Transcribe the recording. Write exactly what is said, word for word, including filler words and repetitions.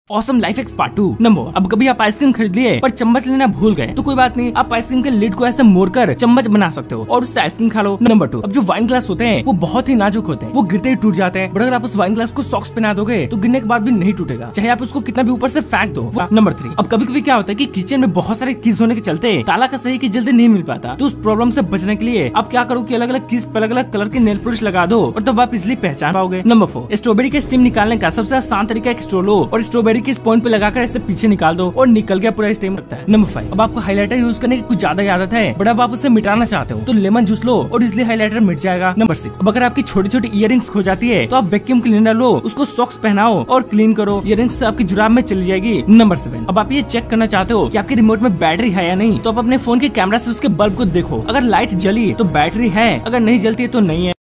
Awesome life x part two. Number, अब कभी आप आइसक्रीम खरीद लिए पर चम्मच लेना भूल गए तो कोई बात नहीं, आप आइसक्रीम के लिड को ऐसे मोड़कर चम्मच बना सकते हो और उससे आइसक्रीम खा लो। नंबर टू, अब जो वाइन ग्लास होते हैं वो बहुत ही नाजुक होते हैं, वो गिरते ही टूट जाते हैं, बट अगर आप उस वाइन ग्लास को सॉक्स पहना दोगे तो गिरने के बाद भी नहीं टूटेगा, चाहे आप उसको कितना भी ऊपर से फेंक दो। नंबर थ्री, अब कभी कभी क्या होता है कि किचन में बहुत सारे कीज होने के चलते ताला का सही की जल्दी नहीं मिल पाता, तो उस प्रॉब्लम से बचने के लिए आप क्या करो कि अलग अलग कीज पे अलग अलग कलर के नेल पॉलिश लगा दो और तब आप इजिली पहचान पाओगे। नंबर फोर, स्ट्रॉबेरी के स्टीम निकालने का सबसे आसान तरीका एक स्ट्रॉ लो और स्ट्रॉबेरी के इस पॉइंट पे लगा ऐसे पीछे निकाल दो और निकल गया पूरा स्टीम लगता है। नंबर फाइव, अब आपको हाइलाइटर यूज करने की कुछ ज्यादा आदत है बट अब आप उसे मिटाना चाहते हो तो लेमन जूस लो और इसलिए हाइलाइटर मिट जाएगा। नंबर सिक्स, अब अगर आपकी छोटी छोटी इयररिंग्स खो जाती है तो आप वैक्यूम क्लीनर लो, उसको सॉक्स पहनाओ और क्लीन करो, इयररिंग्स आपकी जुराब में चली जाएगी। नंबर सेवन, अब आप ये चेक करना चाहते हो कि आपके रिमोट में बैटरी है या नहीं तो आप अपने फोन के कैमरा से उसके बल्ब को देखो, अगर लाइट जली तो बैटरी है, अगर नहीं जलती है तो नहीं है।